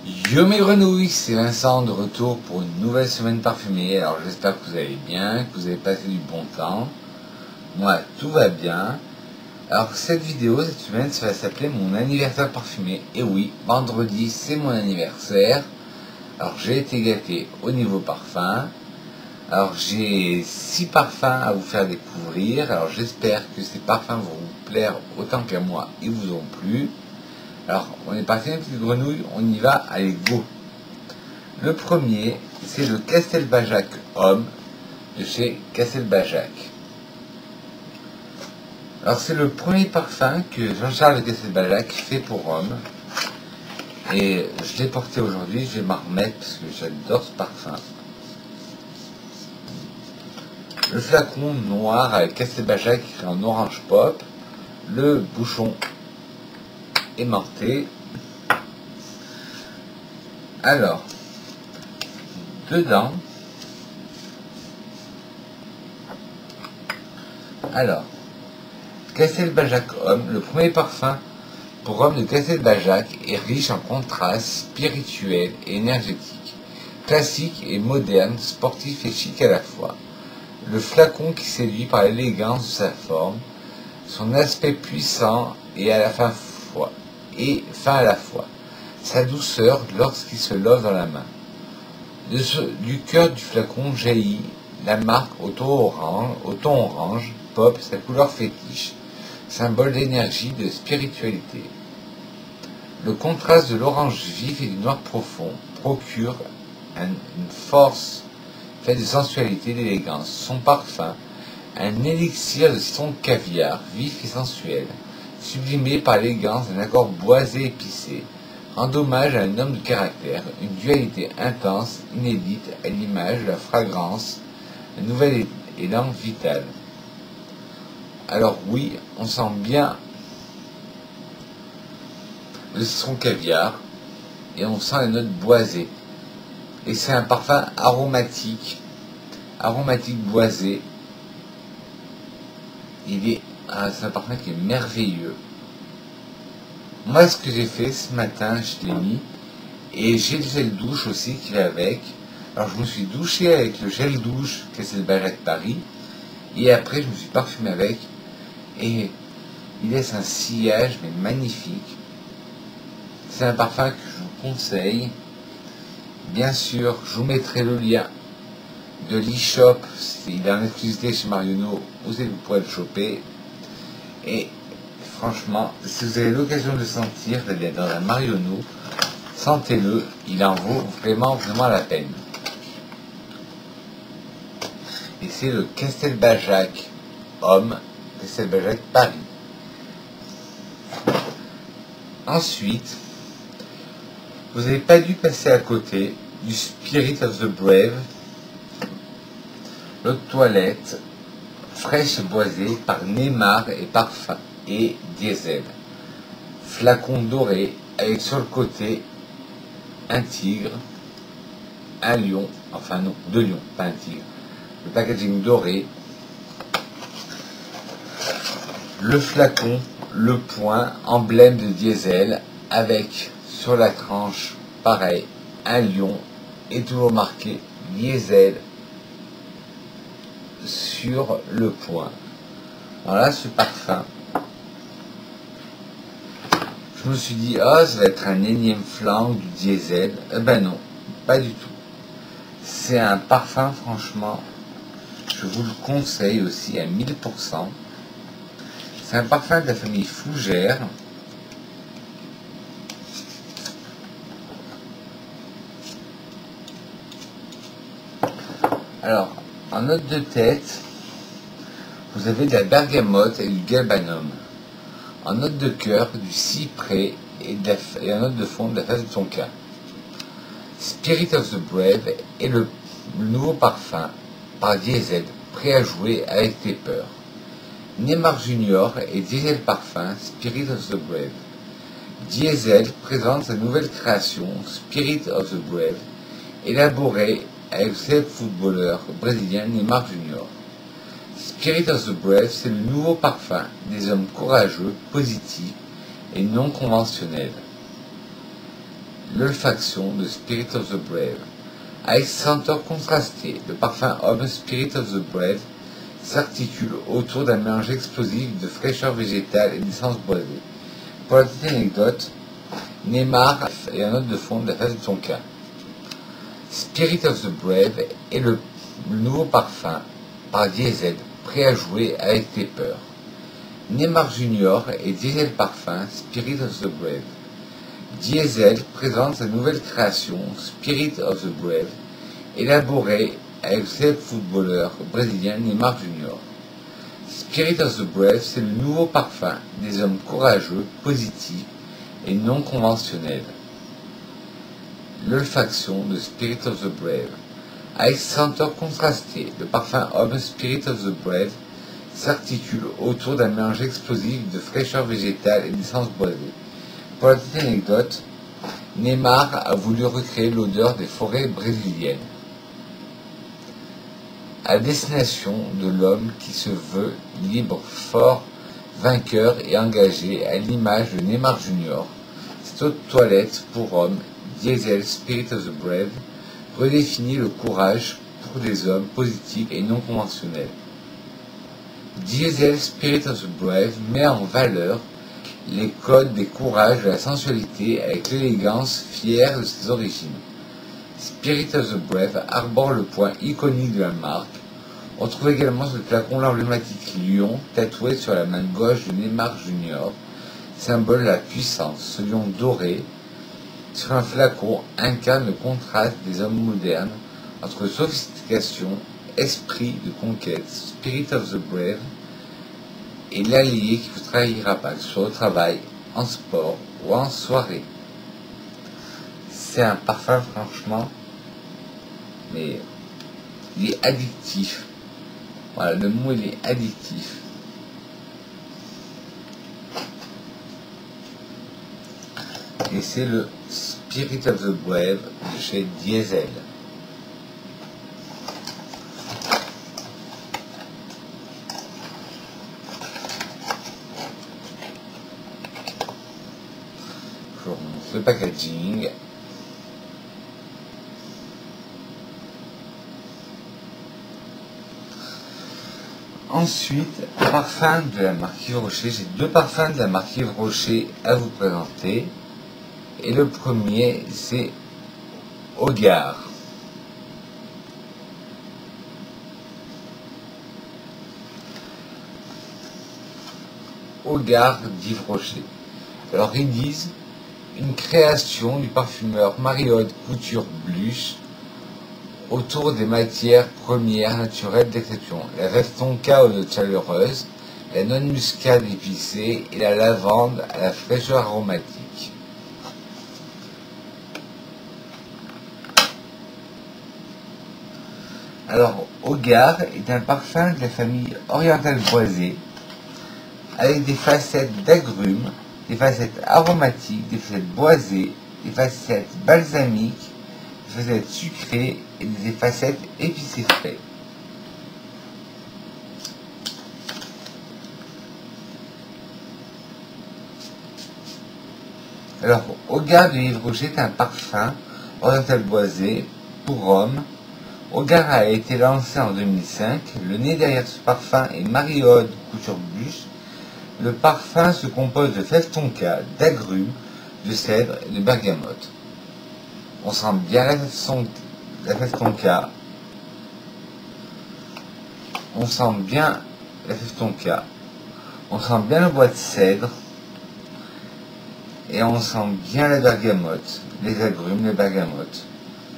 Yo mes grenouilles, c'est Vincent de retour pour une nouvelle semaine parfumée. Alors j'espère que vous allez bien, que vous avez passé du bon temps. Moi, tout va bien. Alors cette vidéo, cette semaine, ça va s'appeler mon anniversaire parfumé. Et oui, vendredi, c'est mon anniversaire. Alors j'ai été gâté au niveau parfum. Alors j'ai 6 parfums à vous faire découvrir. Alors j'espère que ces parfums vont vous plaire autant qu'à moi, ils vous ont plu. Alors, on est parti une petite grenouille, on y va, allez, go. Le premier, c'est le Castelbajac Homme de chez Castelbajac. Alors, c'est le premier parfum que Jean-Charles Castelbajac fait pour homme. Et je l'ai porté aujourd'hui, je vais m'en remettre parce que j'adore ce parfum. Le flacon noir avec Castelbajac écrit en orange pop. Le bouchon aimanté. Alors, dedans, Castelbajac Homme, le premier parfum pour homme de Castelbajac est riche en contrastes spirituels et énergétiques, classique et moderne, sportif et chic à la fois. Le flacon qui séduit par l'élégance de sa forme, son aspect puissant et fin à la fois, sa douceur lorsqu'il se love dans la main. Du cœur du flacon jaillit la marque au ton orange, pop, sa couleur fétiche, symbole d'énergie, de spiritualité. Le contraste de l'orange vif et du noir profond procure une force faite de sensualité et d'élégance. Son parfum, un élixir de citron de caviar, vif et sensuel, sublimé par l'élégance d'un accord boisé épicé, rend hommage à un homme de caractère, une dualité intense, inédite à l'image de la fragrance, un nouvel élan vital. Alors oui, on sent bien le citron caviar et on sent les notes boisées. Et c'est un parfum aromatique boisé. C'est un parfum qui est merveilleux. Moi, ce que j'ai fait ce matin, je l'ai mis, et j'ai le gel douche aussi qui va avec. Alors, je me suis douché avec le gel douche Castelbajac Paris, et après, je me suis parfumé avec, et il laisse un sillage, mais magnifique. C'est un parfum que je vous conseille. Bien sûr, je vous mettrai le lien de l'e-shop, il est en exclusivité chez Marionneau, vous pourrez le choper. Et franchement, si vous avez l'occasion de le sentir, d'aller dans un Marionneau, sentez-le, il en vaut vraiment la peine. Et c'est le Castelbajac Homme, Castelbajac Paris. Ensuite, vous n'avez pas dû passer à côté du Spirit of the Brave, l'eau de toilette fraîche et boisée par Neymar et Parfum et Diesel. Flacon doré avec sur le côté un tigre, un lion, enfin non, 2 lions, pas un tigre. Le packaging doré, le flacon, le point, emblème de Diesel, avec sur la tranche, pareil, un lion et toujours marqué Diesel sur le point. Voilà ce parfum. Je me suis dit, ça va être un énième flanc du Diesel. Eh ben non, pas du tout. C'est un parfum, franchement, je vous le conseille aussi à 1000%. C'est un parfum de la famille Fougère. Alors, en note de tête, vous avez de la bergamote et du galbanum. En note de cœur, du cyprès et en note de fond, de la face de tonka. Spirit of the Brave est le nouveau parfum par Diesel, prêt à jouer avec tes peurs. Neymar Junior et Diesel Parfum, Spirit of the Brave. Diesel présente sa nouvelle création, Spirit of the Brave, élaborée avec le célèbre footballeur brésilien Neymar Junior. Spirit of the Brave, c'est le nouveau parfum des hommes courageux, positifs et non conventionnels. L'olfaction de Spirit of the Brave. Avec ses senteurs contrastées, le parfum homme Spirit of the Brave s'articule autour d'un mélange explosif de fraîcheur végétale et d'essence boisée. Pour la petite anecdote, Neymar est un note de fond de la face de Tonka. Spirit of the Brave est le nouveau parfum par Diesel, prêt à jouer avec tes peurs. Neymar Junior et Diesel Parfum Spirit of the Brave. Diesel présente sa nouvelle création Spirit of the Brave, élaborée avec le célèbre footballeur brésilien Neymar Junior. Spirit of the Brave, c'est le nouveau parfum des hommes courageux, positifs et non conventionnels. L'olfaction de Spirit of the Brave. Avec ses senteurs contrastées, le parfum homme Spirit of the Brave s'articule autour d'un mélange explosif de fraîcheur végétale et d'essence boisée. Pour la petite anecdote, Neymar a voulu recréer l'odeur des forêts brésiliennes. À destination de l'homme qui se veut libre, fort, vainqueur et engagé, à l'image de Neymar Junior, cette eau de toilette pour hommes, Diesel Spirit of the Brave, redéfinit le courage pour des hommes positifs et non conventionnels. Diesel Spirit of the Brave met en valeur les codes des courages et de la sensualité avec l'élégance fière de ses origines. Spirit of the Brave arbore le point iconique de la marque. On trouve également sur le flacon l'emblématique lion tatoué sur la main gauche de Neymar Junior, symbole de la puissance. Ce lion doré sur un flacon incarne le contraste des hommes modernes entre sophistication, esprit de conquête, Spirit of the Brave, et l'allié qui vous trahira pas, que ce soit au travail, en sport ou en soirée. C'est un parfum franchement, mais il est addictif. Voilà, le mot il est addictif. Et c'est le Spirit of the Brave de chez Diesel. Je vous remontre le packaging. Ensuite, parfum de la marque Yves Rocher. J'ai deux parfums de la marque Yves Rocher à vous présenter. Et le premier, c'est Hogar. Hogar d'Yves Rocher. Alors ils disent une création du parfumeur Marie-Aude Couture-Bluche autour des matières premières naturelles d'exception. La veuve tonka aux notes chaleureuses, la non-muscade épicée et la lavande à la fraîcheur aromatique. Alors, Hogar est un parfum de la famille orientale boisée avec des facettes d'agrumes, des facettes aromatiques, des facettes boisées, des facettes balsamiques, des facettes sucrées et des facettes épicées frais. Alors, Hogar de Yves Rocher est un parfum oriental boisé pour hommes. Hogar a été lancé en 2005. Le nez derrière ce parfum est Marie-Aude Couture-Bluche. Le parfum se compose de fèves tonka, d'agrumes, de cèdre et de bergamote. On sent bien la fève tonka. On sent bien la fève tonka. On sent bien le bois de cèdre. Et on sent bien la bergamote, les agrumes, les bergamotes.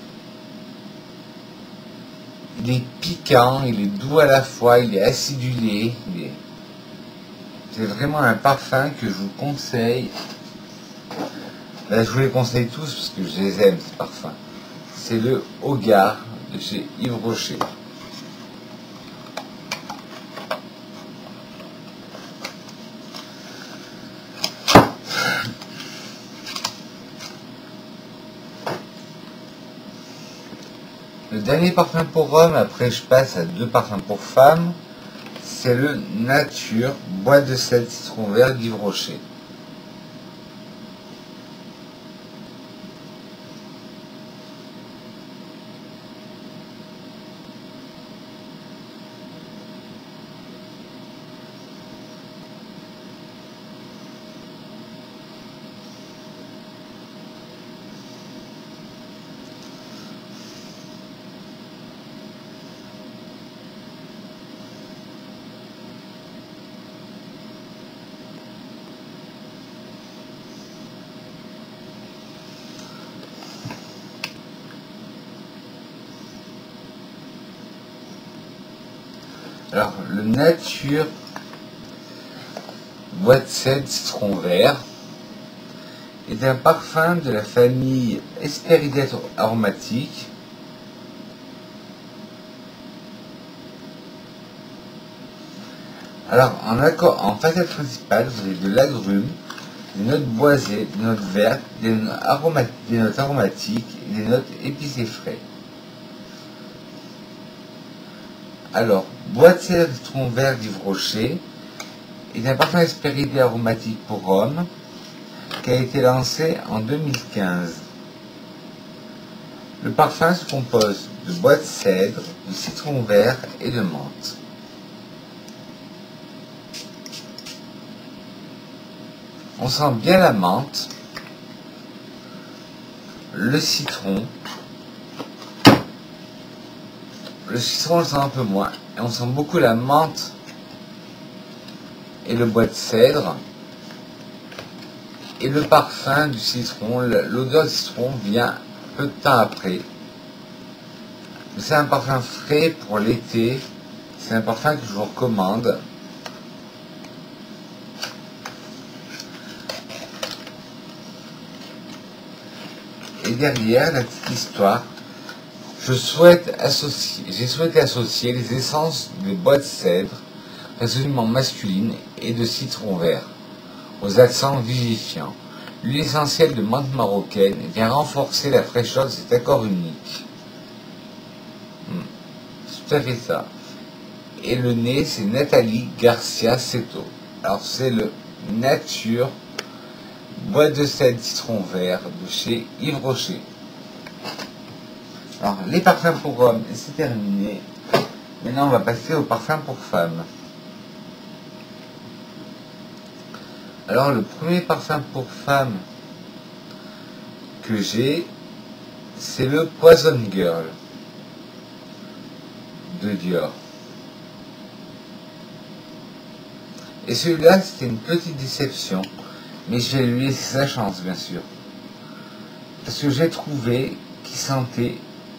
Il est piquant, il est doux à la fois, il est acidulé. C'est vraiment un parfum que je vous conseille. Là, je vous les conseille tous parce que je les aime, ces parfums. C'est le Hogar de chez Yves Rocher. Le dernier parfum pour homme, après je passe à deux parfums pour femmes, c'est le Nature Bois de sel citron vert d'Yves Rocher. Alors, le Nature Bois de cèdre citron vert est un parfum de la famille Hesperides aromatique. Alors, en façade principale, vous avez de l'agrumes, des notes boisées, des notes vertes, des notes aromatiques et des notes épicées frais. Alors, Bois de cèdre citron vert d'Yves Rocher est un parfum Hesperides aromatique pour hommes qui a été lancé en 2015. Le parfum se compose de bois de cèdre, de citron vert et de menthe. On sent bien la menthe, le citron. Le citron, on le sent un peu moins. Et on sent beaucoup la menthe et le bois de cèdre. Et le parfum du citron, l'odeur du citron vient peu de temps après. C'est un parfum frais pour l'été. C'est un parfum que je vous recommande. Et derrière, la petite histoire, j'ai souhaité associer les essences de bois de cèdre, résolument masculines, et de citron vert, aux accents vivifiants. L'huile essentielle de menthe marocaine vient renforcer la fraîcheur de cet accord unique. C'est tout à fait ça. Et le nez, c'est Nathalie Garcia Seto. Alors c'est le Nature Bois de cèdre citron vert de chez Yves Rocher. Alors, les parfums pour hommes, c'est terminé. Maintenant, on va passer aux parfums pour femmes. Alors, le premier parfum pour femmes que j'ai, c'est le Poison Girl de Dior. Et celui-là, c'était une petite déception. Mais je vais lui laisser sa chance, bien sûr. Parce que j'ai trouvé qu'il sentait...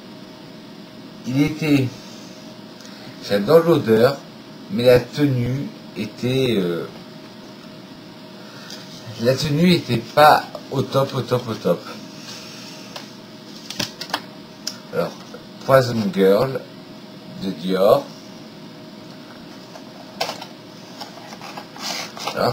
J'adore l'odeur, mais la tenue était... la tenue était pas au top. Alors, Poison Girl de Dior. Alors,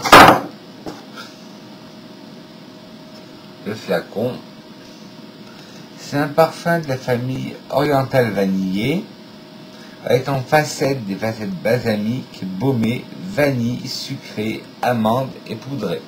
le flacon, c'est un parfum de la famille orientale vanillée avec en facette des facettes balsamiques, baumées, vanille, sucrée, amande et poudrée.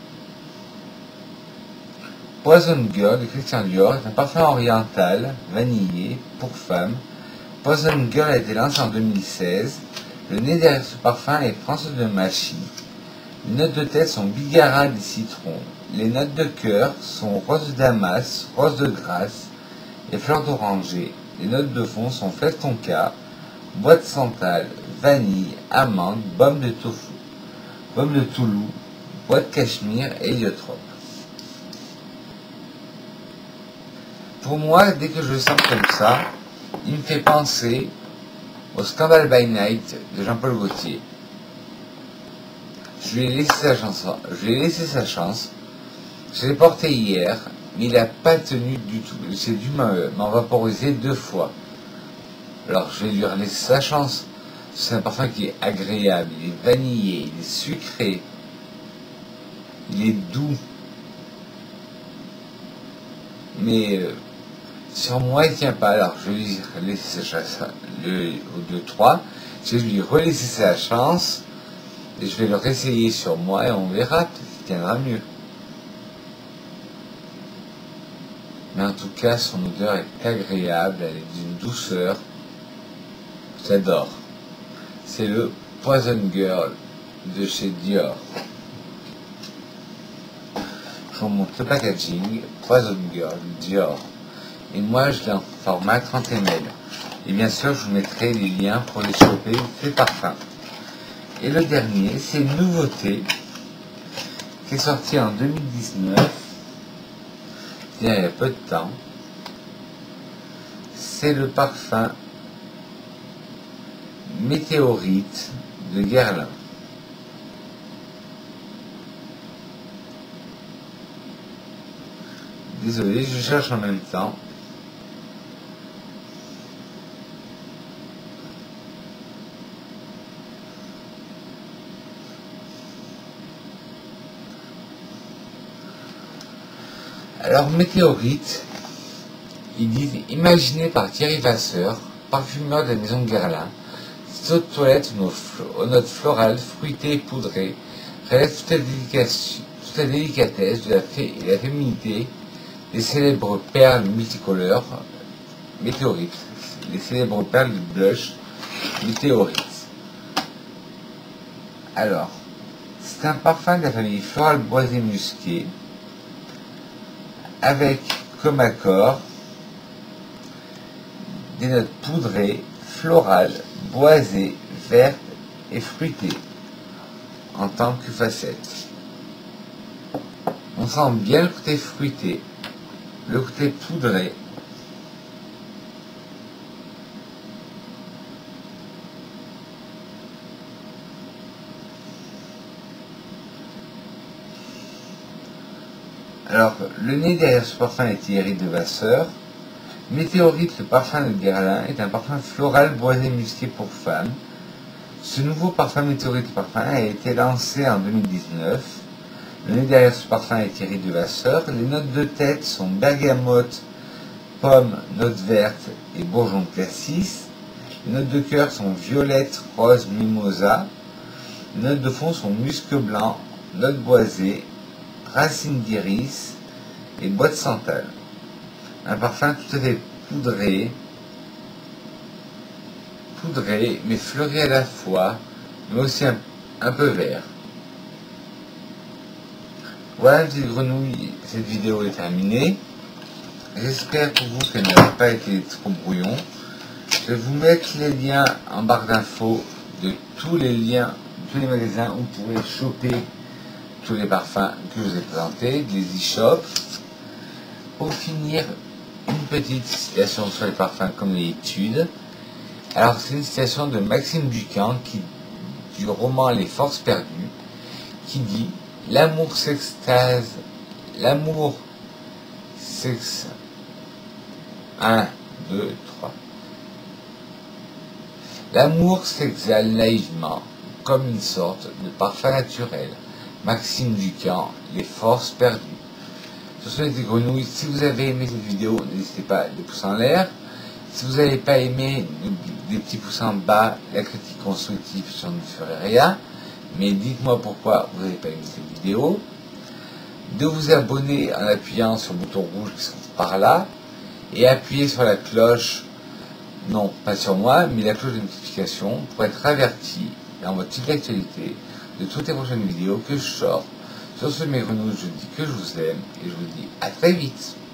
Poison Girl de Christian Dior est un parfum oriental vanillé pour femmes. Poison Girl a été lancé en 2016. Le nez derrière ce parfum est François de Machy. Les notes de tête sont bigarade et citron. Les notes de cœur sont rose de damas, rose de grasse et fleurs d'oranger. Les notes de fond sont fleur tonka, bois de santal, vanille, amande, baume de tofu, baume de Toulouse, bois de cachemire et héliotrope. Pour moi, dès que je le sens comme ça, il me fait penser au Scandal by Night de Jean-Paul Gaultier. Je lui ai laissé sa chance. Je l'ai porté hier, mais il n'a pas tenu du tout. J'ai dû m'en vaporiser 2 fois. Alors je vais lui laisser sa chance. C'est un parfum qui est agréable, il est vanillé, il est sucré, il est doux. Mais sur moi il ne tient pas. Alors je vais lui laisser sa chance au 2-3. Je vais lui relaisser sa chance. Et je vais le réessayer sur moi et on verra, peut-être qu'il tiendra mieux. Mais en tout cas, son odeur est agréable, elle est d'une douceur. J'adore. C'est le Poison Girl de chez Dior. Je vous montre le packaging, Poison Girl, Dior. Et moi, je l'ai en format 30 ml. Et bien sûr, je vous mettrai les liens pour les choper, ces parfums. Et le dernier, c'est une nouveauté qui est sortie en 2019, il y a peu de temps. C'est le parfum Météorite de Guerlain. Désolé, je cherche en même temps. Alors, Météorite, ils disent, imaginé par Thierry Vasseur, parfumeur de la maison de Guerlain, cette eau de toilette aux notes florales, fruitées et poudrées, relève toute la délicatesse de et la féminité des célèbres perles multicolores, Météorite, les célèbres perles de blush, Météorite. Alors, c'est un parfum de la famille florale boisée musquée, avec comme accord des notes poudrées, florales, boisées, vertes et fruitées en tant que facette. On sent bien le côté fruité, le côté poudré. Alors, le nez derrière ce parfum est Thierry de Vasseur. Météorite, le parfum de Guerlain, est un parfum floral boisé musqué pour femmes. Ce nouveau parfum Météorite parfum a été lancé en 2019. Le nez derrière ce parfum est Thierry de Vasseur. Les notes de tête sont bergamote, pomme, note verte et bourgeon de cassis. Les notes de cœur sont violette, rose, mimosa. Les notes de fond sont musc blanc, note boisée, racine d'iris et bois de santal. Un parfum tout à fait poudré, mais fleuri à la fois, mais aussi un peu vert. Voilà, petite grenouille, cette vidéo est terminée. J'espère pour vous qu'elle n'a pas été trop brouillon. Je vais vous mettre les liens en barre d'infos de tous les magasins où vous pouvez choper tous les parfums que je vous ai présentés, des e-shops. Pour finir, une petite citation sur les parfums comme les études. Alors, c'est une citation de Maxime Ducamp du roman Les Forces perdues, qui dit « L'amour s'extase, l'amour s'extase. 1, 2, 3. L'amour s'exhale naïvement, comme une sorte de parfum naturel. Maxime Ducamp, Les Forces perdues. » Sur ce, les grenouilles, si vous avez aimé cette vidéo, n'hésitez pas à des pouces en l'air. Si vous n'avez pas aimé, des petits pouces en bas, la critique constructive, je ne ferai rien. Mais dites-moi pourquoi vous n'avez pas aimé cette vidéo. De vous abonner en appuyant sur le bouton rouge qui se trouve par là. Et appuyer sur la cloche, non pas sur moi, mais la cloche de notification pour être averti dans votre fil d'actualité de toutes les prochaines vidéos que je sors. Sur ce, mes grenouilles, je dis que je vous aime et je vous dis à très vite.